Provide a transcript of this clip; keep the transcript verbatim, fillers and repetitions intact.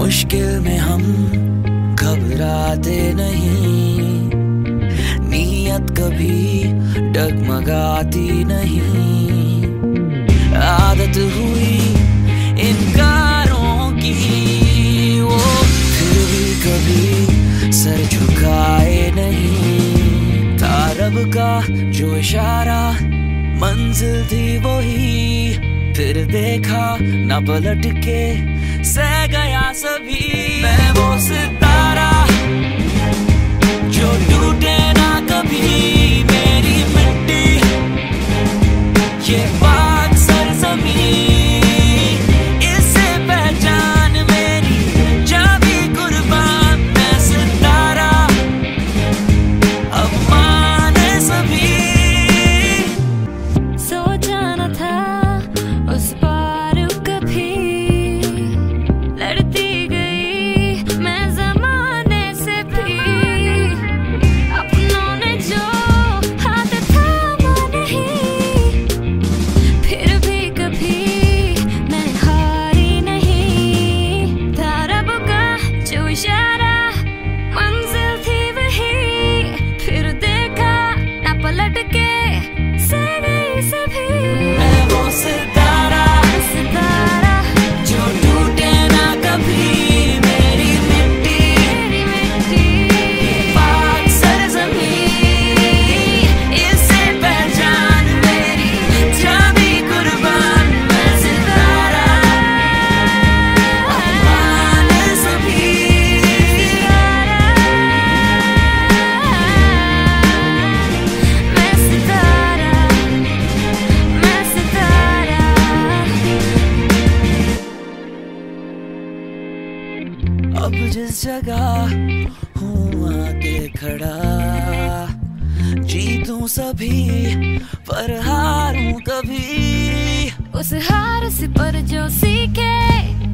मुश्किल में हम घबराते नहीं, नीयत कभी डगमगाती नहीं। आदत हुई इनकारों की, वो फिर भी कभी सर झुकाए नहीं। था रब का जो इशारा, मंजिल थी वही, फिर देखा न पलट के सह गया सभी। मैं वो सितारा जो टूटे ना कभी, मेरी मिट्टी ये पाक सरजमी, इससे पहचान मेरी जाबी कुर्बान। मैं सितारा अब माने सभी। सोचा न था उस पार कभी, लड़ती गई मैं ज़माने से भी। अपनों ने जो हाथ थामा नहीं, फिर भी कभी मैं हारी नहीं। था रब का जो इशारा, मंजिल थी वही, फिर देखा ना पलट के सह गई सभी। मैं वो सितारा सितारा जो टूटे ना कभी, मेरी मिट्टी मेरी मिट्टी, पाक सरजमी, इससे पहचान मेरी जाबी कुर्बान। मैं सितारा अब माने सभी। मैं सितारा, मैं सितारा। अब जिस जगह हूँ आके खड़ा, जीतूं सभी पर हारूं कभी। उस हार से पर जो सीखे,